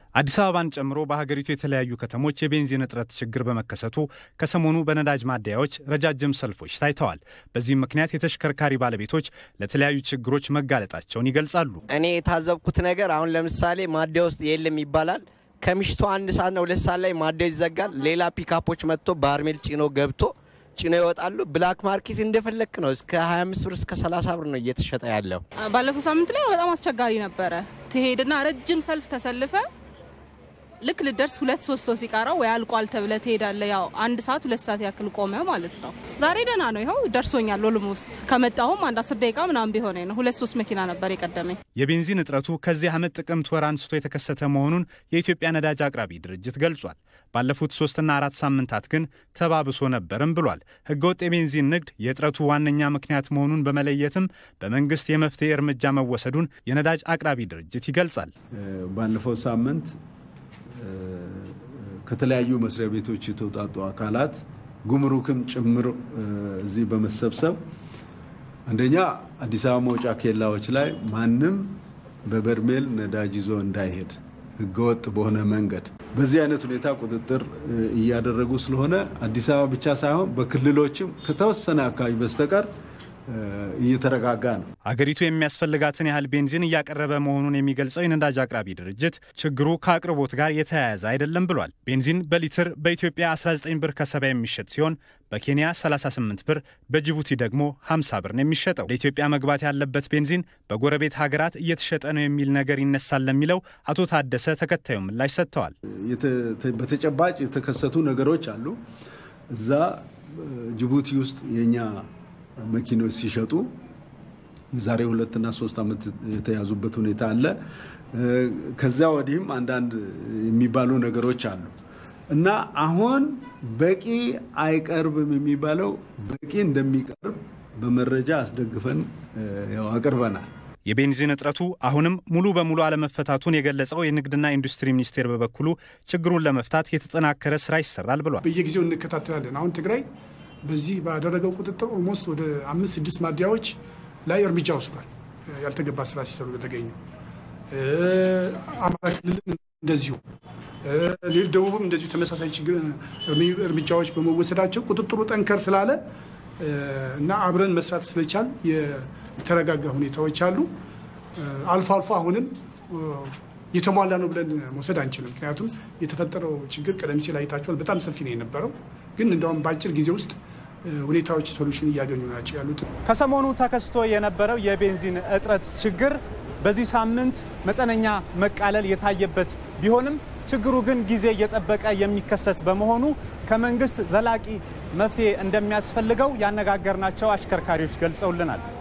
አዲስ አበባን ጨምሮ በሀገሪቱ የተለያዩ ከተሞች የቤንዚን እጥረት ችግር በመከሰቱ ከሰሞኑ በነዳጅ ማደያዎች ረጃጅም ሰልፎች ታይተዋል። በዚህም ምክንያት የተሽከርካሪ ባለቤቶች ለተለያዩ ችግሮች መጋለጣቸውን ይገልጻሉ። እኔ የታዘብኩት ነገር አሁን ለምሳሌ ማደያ ውስጥ የለም ይባላል። ከምሽቱ 1 ሰዓት ነው 2 ሰዓት ላይ ማደያ ይዘጋል። ሌላ ፒካፖች መጥቶ ባርሜል ጭኖ ገብቶ ጭኖ ይወጣሉ። ብላክ ማርኬት እንደፈለክ ነው እስከ 25 ብር እስከ 30 ብር ነው እየተሸጠ ያለው። ባለፈው ሳምንት ላይ በጣም አስቸጋሪ ነበረ። ትሄድና ረጅም ሰልፍ ተሰልፈ ልክ ልደርስ 2-3 ሰው ሲቀራው ወይ አልቋል ተብለ ትሄዳለ። ያው 1 ሰዓት 2 ሰዓት ያክል ቆመ ማለት ነው። ዛሬ ደና ነው ይሄው ደርሶኛል። ኦልሞስት ከመጣሁም 1-10 ደቂቃ ምናምን ቢሆነ ነው 2-3 መኪና ነበር የቀደመኝ። የቤንዚን እጥረቱ ከዚህ ዓመት ጥቅምት ወር አንስቶ የተከሰተ መሆኑን የኢትዮጵያ ነዳጅ አቅራቢ ድርጅት ገልጿል። ባለፉት 3 እና 4 ሳምንታት ግን ተባብሶ ነበርም ብሏል። ህገወጥ የቤንዚን ንግድ የእጥረቱ ዋነኛ ምክንያት መሆኑን በመለየትም በመንግስት የመፍትሄ እርምጃ መወሰዱን የነዳጅ አቅራቢ ድርጅት ይገልጻል። ባለፈው ሳምንት ከተለያዩ መስሪያ ቤቶች የተውጣጡ አካላት ጉምሩክም ጭምር እዚህ በመሰብሰብ አንደኛ አዲስ አበባ መውጫ ኬላዎች ላይ ማንም በበርሜል ነዳጅ ይዞ እንዳይሄድ ህገወጥ በሆነ መንገድ በዚህ አይነት ሁኔታ ቁጥጥር እያደረጉ ስለሆነ አዲስ አበባ ብቻ ሳይሆን በክልሎችም ከተወሰነ አካባቢ በስተቀር እየተረጋጋ ነው። አገሪቱ የሚያስፈልጋትን ያህል ቤንዚን እያቀረበ መሆኑን የሚገልጸው የነዳጅ አቅራቢ ድርጅት ችግሩ ከአቅርቦት ጋር የተያያዘ አይደለም ብሏል። ቤንዚን በሊትር በኢትዮጵያ 19 ብር ከ70 የሚሸጥ ሲሆን በኬንያ 38 ብር፣ በጅቡቲ ደግሞ 50 ብር ነው የሚሸጠው። ለኢትዮጵያ መግባት ያለበት ቤንዚን በጎረቤት ሀገራት እየተሸጠ ነው የሚል ነገር ይነሳል ለሚለው አቶ ታደሰ ተከታዩ ምላሽ ሰጥተዋል። በተጨባጭ የተከሰቱ ነገሮች አሉ። እዛ ጅቡቲ ውስጥ የኛ መኪኖች ሲሸጡ የዛሬ 2 እና 3 ዓመት የተያዙበት ሁኔታ አለ። ከዛ ወዲህም አንዳንድ የሚባሉ ነገሮች አሉ እና አሁን በቂ አይቀርብም የሚባለው በቂ እንደሚቀርብ በመረጃ አስደግፈን ያው አቅርበናል። የቤንዚን እጥረቱ አሁንም ሙሉ በሙሉ አለመፈታቱን የገለጸው የንግድና ኢንዱስትሪ ሚኒስቴር በበኩሉ ችግሩን ለመፍታት የተጠናከረ ስራ ይሰራል ብሏል። በየጊዜው እንከታተላለን። አሁን ትግራይ በዚህ ባደረገው ቁጥጥር ኦልሞስት ወደ 5-6 ማደያዎች ላይ እርምጃ ወስዷል። ያልተገባ ስራ ሲሰሩ በተገኙ አማራ ክልልም እንደዚሁ ደቡብም እንደዚሁ ተመሳሳይ እርምጃዎች በመወሰዳቸው ቁጥጥሩ ጠንከር ስላለ እና አብረን መስራት ስለቻል የተረጋጋ ሁኔታዎች አሉ። አልፎ አልፎ አሁንም የተሟላ ነው ብለን መውሰድ አንችልም። ምክንያቱም የተፈጠረው ችግር ቀደም ሲል አይታችኋል፣ በጣም ሰፊ ነው የነበረው። ግን እንደውም በአጭር ጊዜ ውስጥ ሁኔታዎች ሶሉሽን እያገኙ ናቸው ያሉት። ከሰሞኑ ተከስቶ የነበረው የቤንዚን እጥረት ችግር በዚህ ሳምንት መጠነኛ መቃለል የታየበት ቢሆንም ችግሩ ግን ጊዜ እየጠበቀ የሚከሰት በመሆኑ ከመንግስት ዘላቂ መፍትሄ እንደሚያስፈልገው ያነጋገርናቸው አሽከርካሪዎች ገልጸውልናል።